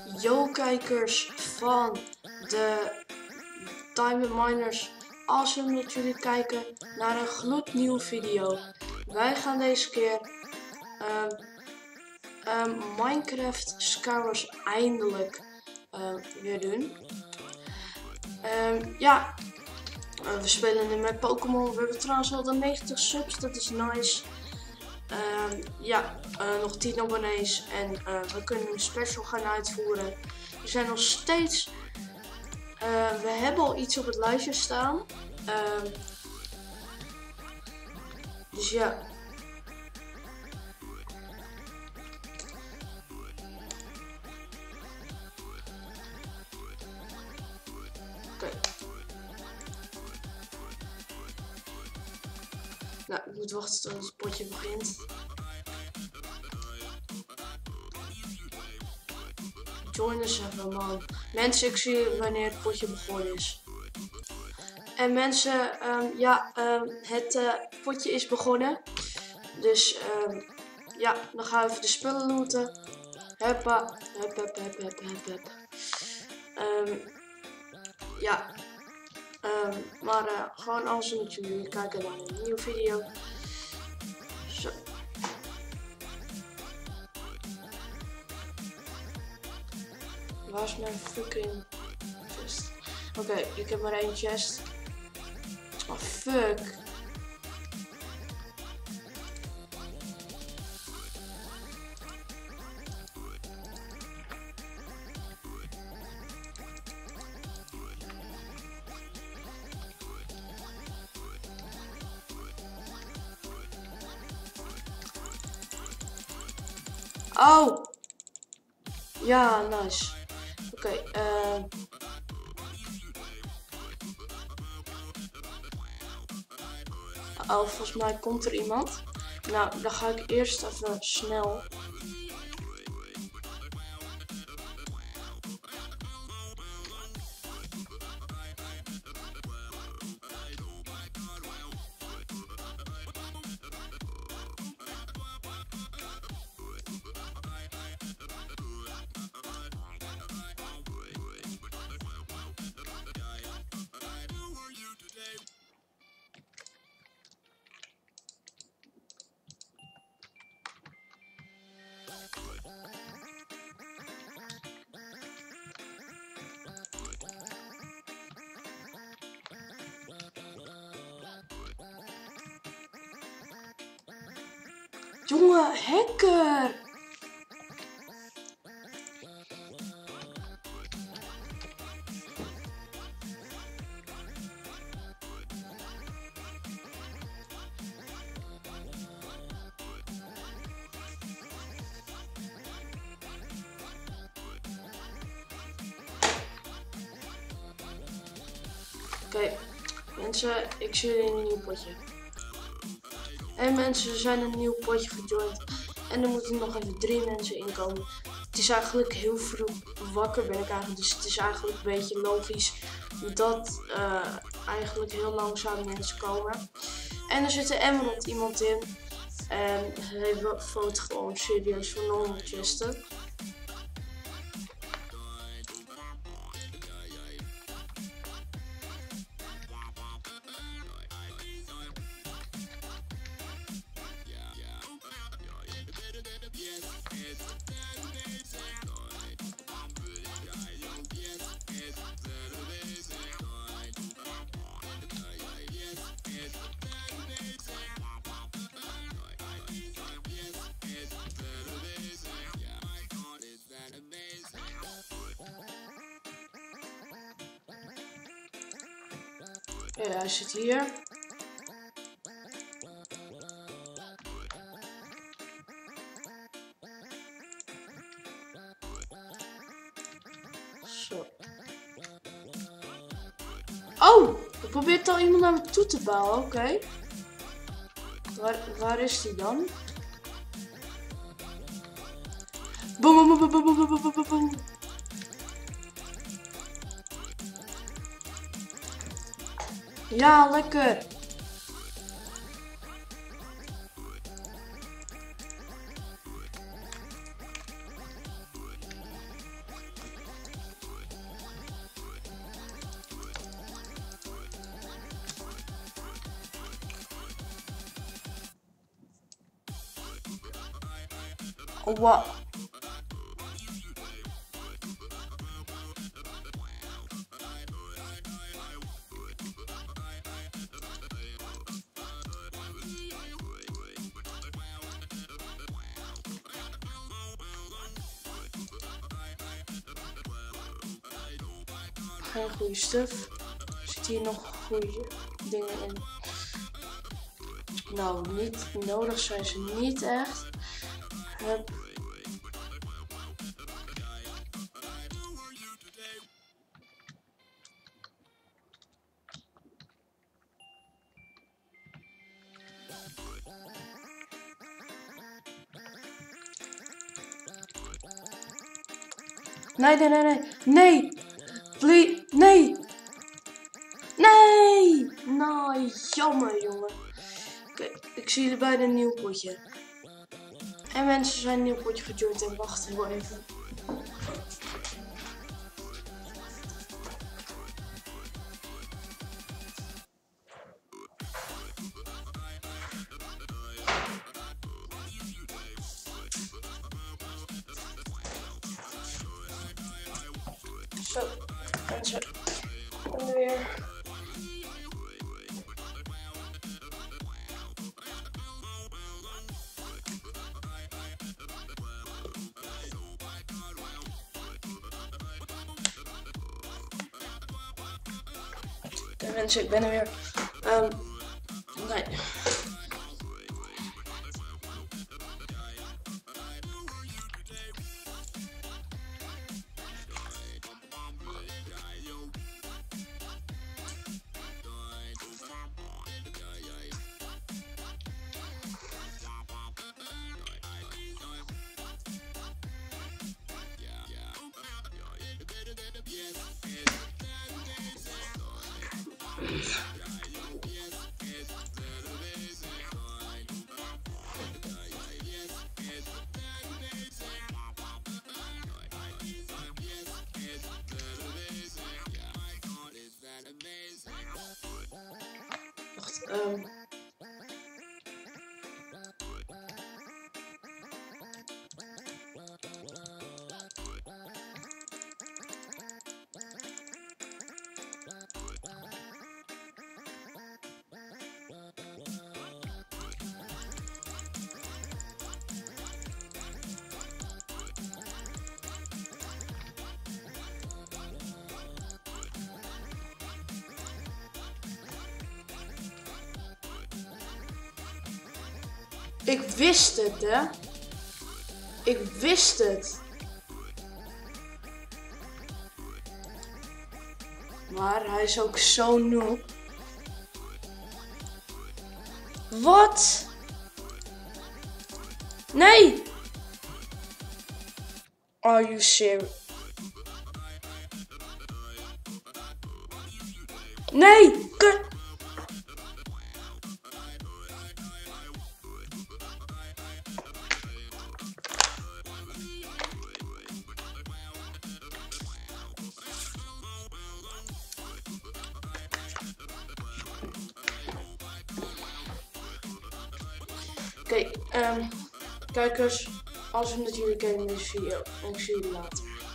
Yo kijkers van de Diamond Miners, awesome dat jullie kijken naar een gloednieuwe video. Wij gaan deze keer Minecraft Skywars eindelijk weer doen. We spelen nu met Pokémon. We hebben trouwens al de 90 subs, dat is nice. Nog 10 abonnees en we kunnen een special gaan uitvoeren. We zijn nog steeds, we hebben al iets op het lijstje staan. Dus ja. Oké. Nou, ik moet wachten tot het potje begint. Join us even, man. Mensen, ik zie wanneer het potje begonnen is. En mensen, het potje is begonnen. Dus dan gaan we even de spullen looten. Huppa, hup. Gewoon alles met jullie kijken naar een nieuwe video. Zo. Waar is mijn fucking chest? Oké, ik heb maar één chest. Oh fuck. Oh! Ja, nice. Oké, volgens mij komt er iemand. Nou, dan ga ik eerst even snel. Jongen, hacker! Oké, mensen, ik zie jullie in een nieuw potje. En mensen, er zijn een nieuw potje gejoind. En er moeten nog even 3 mensen inkomen. Het is eigenlijk heel vroeg wakker ben ik eigenlijk. Dus het is eigenlijk een beetje logisch dat eigenlijk heel langzaam mensen komen. En er zit een Emerald iemand in. En hij voelt gewoon serieus voor normal chesten. Ja, hij zit hier. Zo. Oh! Er probeert al iemand naar me toe te bouwen, oké. Waar is die dan? Boom. Ja, lekker. Oh, wat? Geen goede stuff. Zit hier nog goede dingen in? Nou, niet nodig zijn ze niet echt. Hup. Nee. Please, nee. Nou, jammer, jongen. Oké, ik zie jullie bij een nieuw potje. En mensen zijn een nieuw potje gejoind en wacht heel even. Zo, mensen. En weer. Oké, mensen, ik ben er weer. Nee. Wacht, ik wist het, hè? Ik wist het. Maar hij is ook zo noob. Wat? Nee! Are you serious? Nee! Kut! Oké, kijkers, als we met jullie kijken in deze video en ik zie jullie later.